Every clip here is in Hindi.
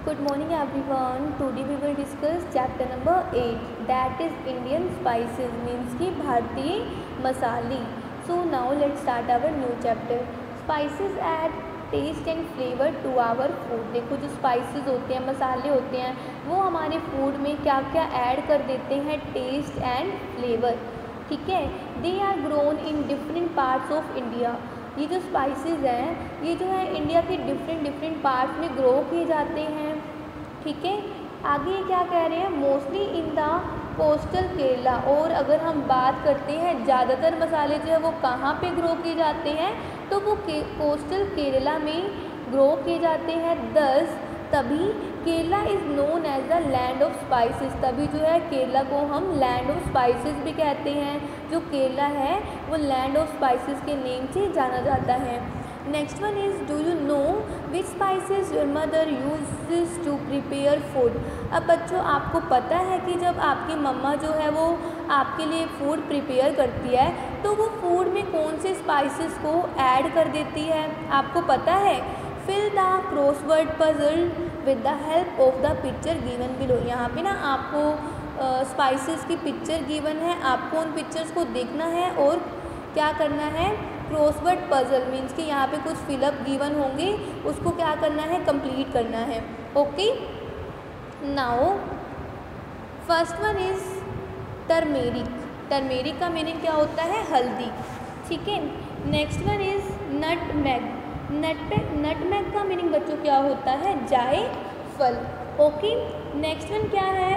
Good morning everyone. Today we will discuss chapter number 8, that is Indian spices, means कि भारतीय मसाले. So now let's start our new chapter. Spices add taste and flavor to our food. देखो जो spices होते हैं, मसाले होते हैं, वो हमारे food में क्या क्या add कर देते हैं, taste and flavor. ठीक है. They are grown in different parts of India. ये जो स्पाइसेस हैं ये जो है इंडिया के डिफरेंट पार्ट्स में ग्रो किए जाते हैं. ठीक है. आगे ये क्या कह रहे हैं, mostly in the coastal Kerala. और अगर हम बात करते हैं ज़्यादातर मसाले जो है वो कहाँ पे ग्रो किए जाते हैं, तो वो कोस्टल केरला में ग्रो किए जाते हैं. तभी Kerala is known as the land of spices. तभी जो है केरला को हम लैंड ऑफ स्पाइसेस भी कहते हैं. जो केरला है वो लैंड ऑफ स्पाइसेस के नेम से जाना जाता है. Next one is, do you know which spices your mother uses to prepare food. अब बच्चों आपको पता है कि जब आपकी मम्मा जो है वो आपके लिए फूड प्रिपेयर करती है तो वो फूड में कौन से स्पाइसेस को ऐड कर देती है, आपको पता है. Fill the crossword puzzle with the help of the picture given below. यहाँ पे ना आपको स्पाइसेस की पिक्चर गिवन है, आपको उन पिक्चर्स को देखना है और क्या करना है, क्रॉसवर्ड पजल मीन्स कि यहाँ पे कुछ फिलअप गिवन होंगे, उसको क्या करना है, कंप्लीट करना है. Okay. Now first one is turmeric. Turmeric का मीनिंग क्या होता है, हल्दी. ठीक है. Next one is nutmeg. Nutmeg का मीनिंग बच्चों क्या होता है, जायफल. ओके. नेक्स्ट वन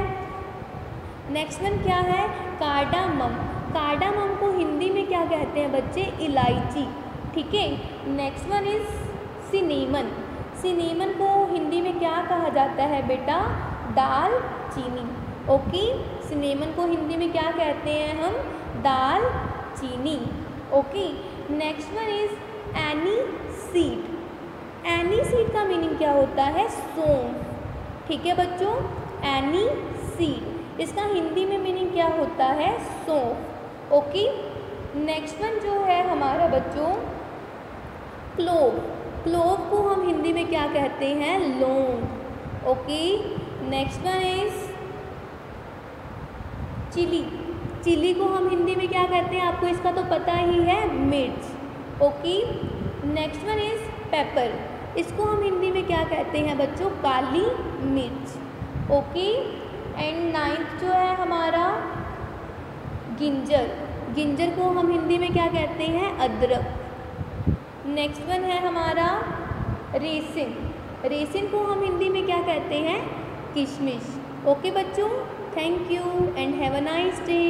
क्या है, कार्डामम. कार्डामम को हिंदी में क्या कहते हैं बच्चे, इलायची. ठीक है. Next one is cinnamon. Cinnamon को हिंदी में क्या कहा जाता है बेटा, दाल चीनी. ओके. सिनेमन को हिंदी में क्या कहते हैं हम, दाल चीनी. Okay. Next one is anise seed. Anise seed का मीनिंग क्या होता है, सौंफ. ठीक है बच्चों, एनी सीड, इसका हिंदी में मीनिंग क्या होता है, सौंफ. ओके. नेक्स्ट वन जो है हमारा बच्चों, क्लोव. क्लोव को हम हिंदी में क्या कहते हैं, लौंग. Okay. Next one is chilli. Chilli को हम हिंदी में क्या कहते हैं, आपको इसका तो पता ही है, मिर्च. Okay. Next one is pepper. इसको हम हिंदी में क्या कहते हैं बच्चों, काली मिर्च. ओके. एंड नाइन्थ जो है हमारा गिंजर. गिंजर को हम हिंदी में क्या कहते हैं, अदरक. नेक्स्ट वन है हमारा रेसिन. रेसिन को हम हिंदी में क्या कहते हैं, किशमिश. ओके बच्चों, thank you and have a nice day.